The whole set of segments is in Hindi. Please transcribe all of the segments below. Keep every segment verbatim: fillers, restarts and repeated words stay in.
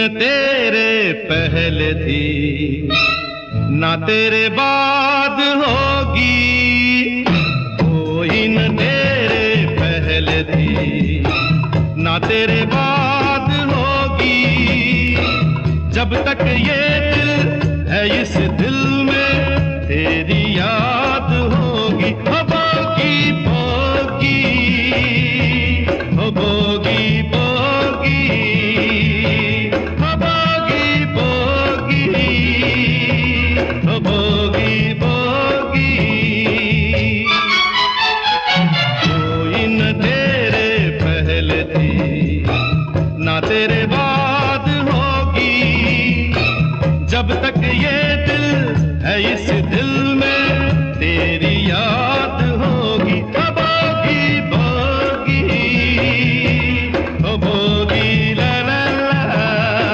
न तेरे पहले थी ना तेरे बाद होगी, कोई न तेरे पहले थी ना तेरे बाद होगी। जब तक ये दिल है इस दिल में तेरी याद होगी। हो बोगी बोगी, हो बोगी बोगी, हो बोगी बोगी, हो बोगी बोगी। कोई न तेरे पहले थी ना तेरे बाद होगी। जब तक ये दिल है इस दिल में तेरी याद होगी। हो बोगी बोगी, हो बोगी ला ला ला।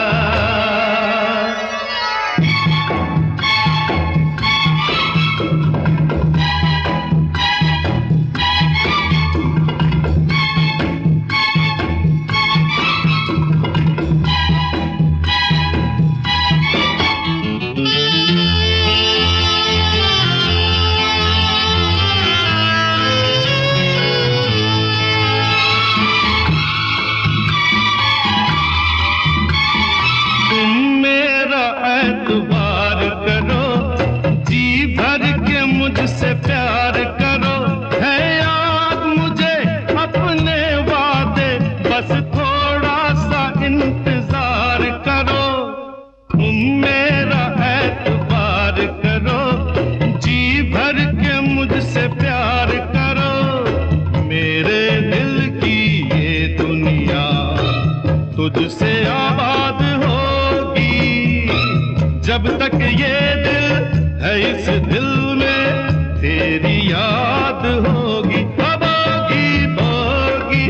एतबार करो, जी भर के मुझसे प्यार करो। है याद मुझे अपने वादे, बस थोड़ा सा इंतजार करो। तुम मेरा एतबार करो, जी भर के मुझसे प्यार करो। मेरे दिल की ये दुनिया तुझसे आबाद होगी। जब तक ये दिल है इस दिल में तेरी याद होगी। हो बोगी बोगी,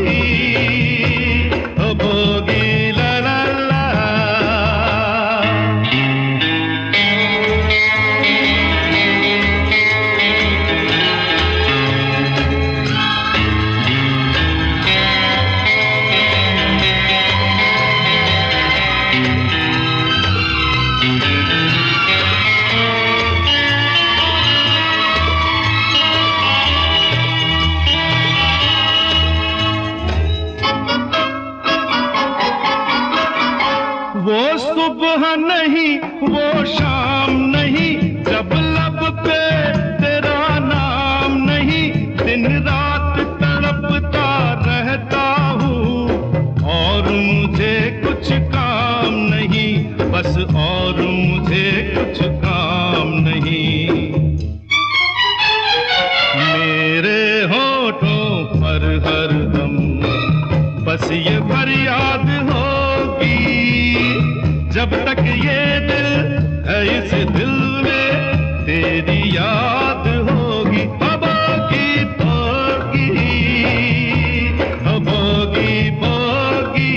हो बोगी ला ला ला। वो सुबह नहीं वो शाम नहीं, जब लब पे तेरा नाम नहीं। दिन रात तड़पता रहता हूँ और मुझे कुछ काम नहीं, बस और मुझे कुछ काम नहीं। मेरे होठों पर हरदम बस ये फरियाद होगी। जब तक ये दिल है इस दिल में तेरी याद होगी। हो बोगी बोगी, हो बोगी बोगी।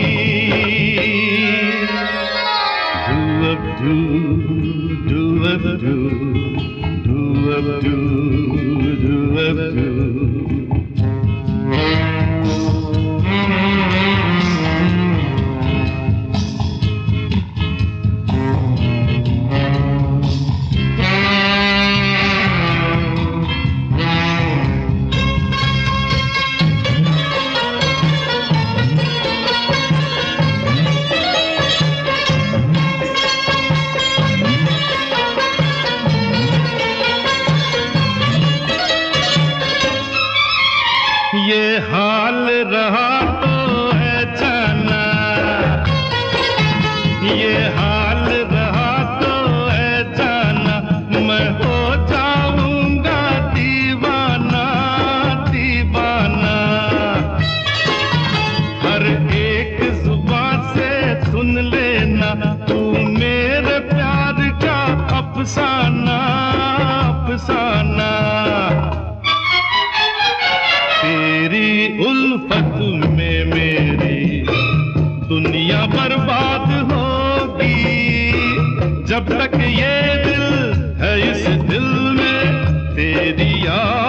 Do up do, do up do, do up do, do up do। ये हाल रहा तो है जाना, ये हाल रहा तो है जाना। मैं हो जाऊंगा दीवाना दीवाना। हर एक जुबान से सुन लेना तू मेरे प्यार का अफसाना अफसाना। तेरी उल्फत में मेरी दुनिया बर्बाद होगी। जब तक ये दिल है इस दिल में तेरी याद